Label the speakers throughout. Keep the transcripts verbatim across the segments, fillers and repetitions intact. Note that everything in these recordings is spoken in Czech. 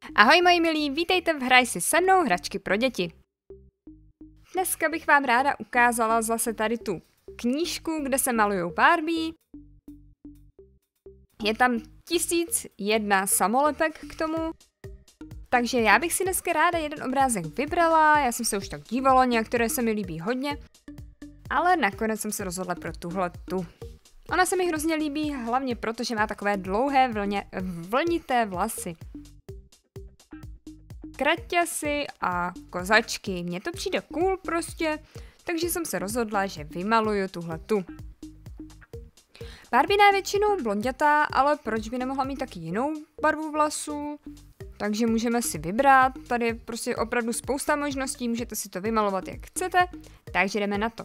Speaker 1: Ahoj moji milí, vítejte v Hraj si se mnou hračky pro děti. Dneska bych vám ráda ukázala zase tady tu knížku, kde se malujou Barbie. Je tam tisíc jedna samolepek k tomu. Takže já bych si dneska ráda jeden obrázek vybrala, já jsem se už tak dívala, některé se mi líbí hodně. Ale nakonec jsem se rozhodla pro tuhle tu. Ona se mi hrozně líbí, hlavně proto, že má takové dlouhé vlně, vlnité vlasy. Kraťasy a kozačky. Mně to přijde cool prostě, takže jsem se rozhodla, že vymaluju tuhletu. Barbie je většinou blondětá, ale proč by nemohla mít taky jinou barvu vlasů? Takže můžeme si vybrat, tady je prostě opravdu spousta možností, můžete si to vymalovat jak chcete, takže jdeme na to.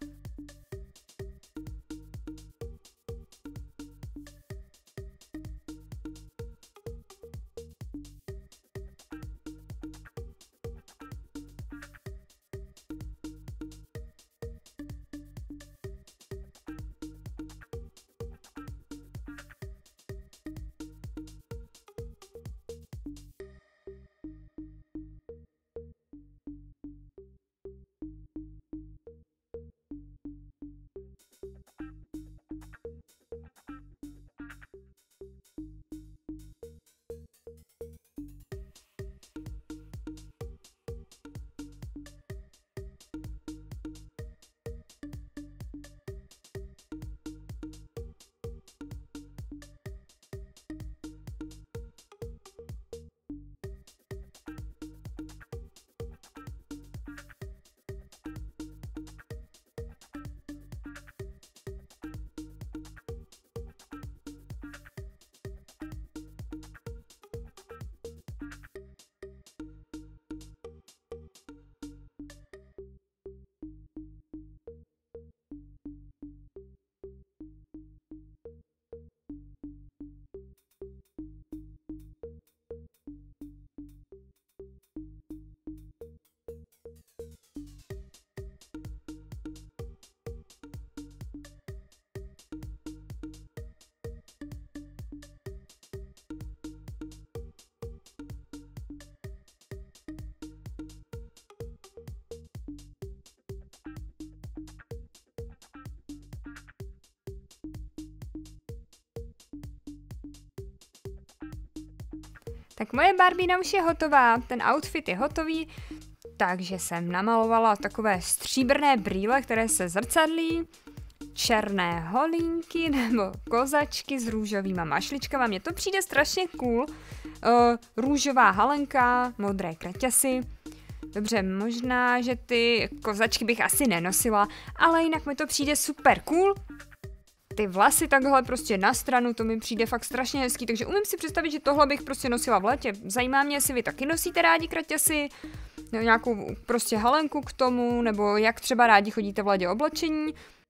Speaker 1: Tak moje Barbína už je hotová, ten outfit je hotový, takže jsem namalovala takové stříbrné brýle, které se zrcadlí, černé holínky nebo kozačky s růžovýma mašličkama, mně to přijde strašně cool, uh, růžová halenka, modré kraťasy. Dobře, možná, že ty kozačky bych asi nenosila, ale jinak mi to přijde super cool. Ty vlasy takhle prostě na stranu, to mi přijde fakt strašně hezký, takže umím si představit, že tohle bych prostě nosila v létě. Zajímá mě, jestli vy taky nosíte rádi kraťasy, nebo nějakou prostě halenku k tomu, nebo jak třeba rádi chodíte v ledě oblečení.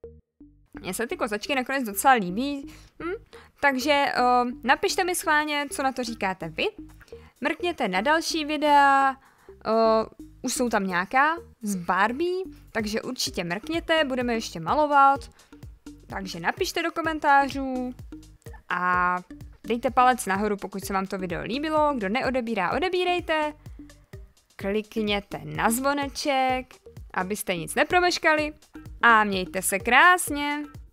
Speaker 1: Mně se ty kozačky nakonec docela líbí, hm? takže uh, napište mi schválně, co na to říkáte vy. Mrkněte na další videa, uh, už jsou tam nějaká z Barbie, takže určitě mrkněte, budeme ještě malovat. Takže napište do komentářů a dejte palec nahoru, pokud se vám to video líbilo. Kdo neodebírá, odebírejte. Klikněte na zvoneček, abyste nic nepromeškali. A mějte se krásně.